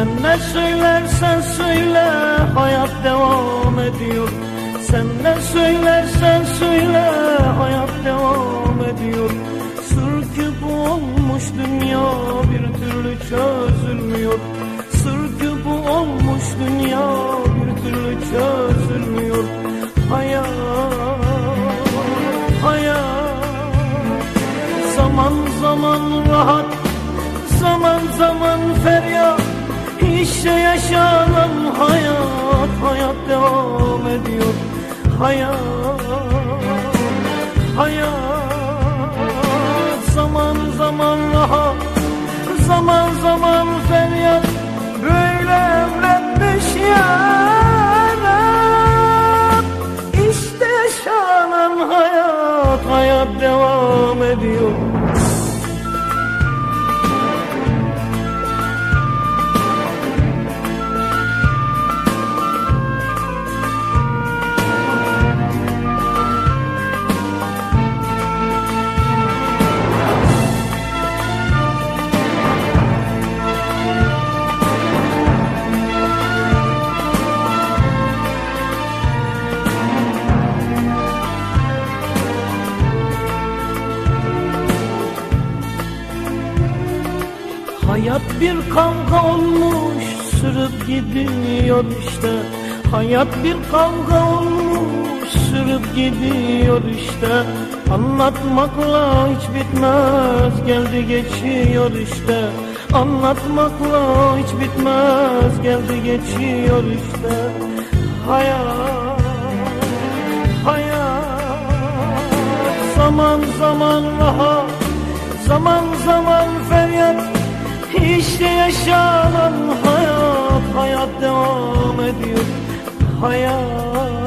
Sen ne söylersen söyle hayat devam ediyor. Sen ne söylersen söyle hayat devam ediyor. Sır küp olmuş dünya bir türlü çözülmüyor. Sır küp olmuş dünya bir türlü çözülmüyor. Hayat, hayat, zaman zaman rahat, zaman zaman feryat. İşte yaşanan hayat, hayat devam ediyor. Hayat, hayat, zaman zaman rahat, zaman zaman feryat. Böyle emretmiş yarat. İşte yaşanan hayat, hayat devam ediyor. Hayat bir kavga olmuş, sürüp gidiyor işte. Hayat bir kavga olmuş, sürüp gidiyor işte. Anlatmakla hiç bitmez, geldi geçiyor işte. Anlatmakla hiç bitmez, geldi geçiyor işte. Hayat, hayat, zaman zaman rahat, zaman zaman feryat. İşte yaşanan hayat, hayat devam ediyor. Hayat,